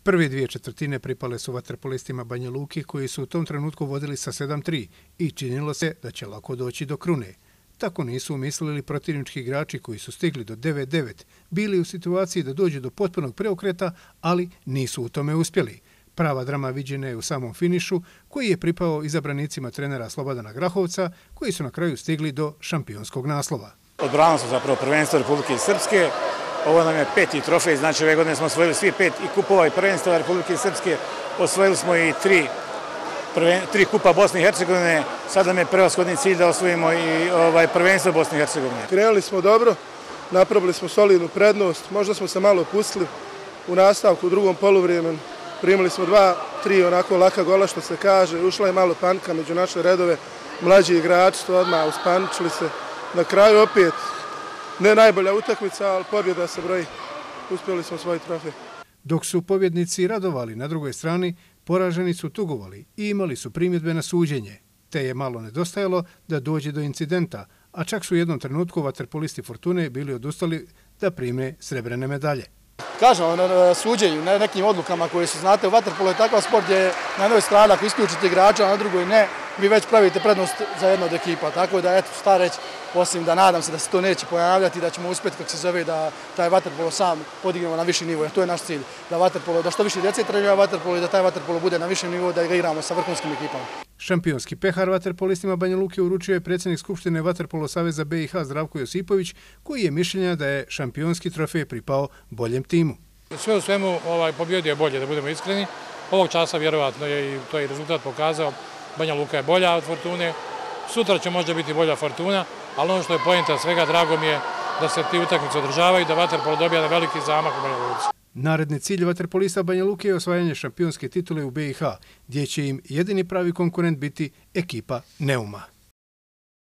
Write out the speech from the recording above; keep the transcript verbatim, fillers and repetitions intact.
Prve dvije četvrtine pripale su vaterpolistima Banja Luke koji su u tom trenutku vodili sa sedam tri i činilo se da će lako doći do krune. Tako nisu umislili protivnički igrači koji su stigli do devet devet, bili u situaciji da dođu do potpunog preokreta, ali nisu u tome uspjeli. Prava drama viđena je u samom finišu koji je pripao izabranicima trenera Slobodana Grahovca koji su na kraju stigli do šampionskog naslova. Odbranili smo zapravo prvenstvo Republike Srpske. Ovo nam je peti trofej, znači ove godine smo osvojili svi pet i kupova i prvenstva Republike Srpske. Osvojili smo i tri, prven, tri kupa Bosne i Hercegovine. Sada nam je prevashodni cilj da osvojimo i ovaj, prvenstvo Bosne i Hercegovine. Krenuli smo dobro, napravili smo solidnu prednost, možda smo se malo opustili u nastavku u drugom poluvremenu. Primili smo dva, tri onako laka gola što se kaže, ušla je malo panika među naše redove, mlađi igrači su odmah uspaničili se. Na kraju opet ne najbolja utakmica, ali pobjeda se broji. Uspjeli smo svoj trofej. Dok su pobjednici radovali na drugoj strani, poraženi su tugovali i imali su primjedbe na suđenje, te je malo nedostajalo da dođe do incidenta, a čak su u jednom trenutku vaterpolisti Fortune bili odustali da prime srebrene medalje. Kažemo, na suđenju, na nekim odlukama koje su, znate, u vaterpolu je takav sport gdje na jednoj strani ako isključite igrača, a na drugoj ne, vi već pravite prednost za jednu od ekipa. Tako da, eto, šta reći, osim da nadam se da se to neće pojavljati, da ćemo uspjeti, kako se zove, da taj vaterpolo sam podignemo na viši nivo. Jer to je naš cilj, da, vaterpolo, da što više djece trenira vaterpolo i da taj vaterpolo bude na višem nivou, da ga igramo sa vrhunskim ekipama. Šampionski pehar vaterpolistima Banja Luke uručio je predsjednik Skupštine Vaterpolo Saveza B i H Zdravko Josipović, koji je mišljenja da je šampionski trofej pripao boljem timu. Sve u svemu ovaj, pobjedio je bolje, da budemo iskreni. Ovog časa vjerovatno je i to je rezultat pokazao. Banja Luka je bolja od Fortune. Sutra će možda biti bolja Fortuna, ali ono što je poenta svega, drago mi je da se ti utakmice održavaju, da vaterpolo dobija na veliki zamah u Banja Luci. Naredni cilj vaterpolista Banja Luke je osvajanje šampionske titule u B i H, gdje će im jedini pravi konkurent biti ekipa Neuma.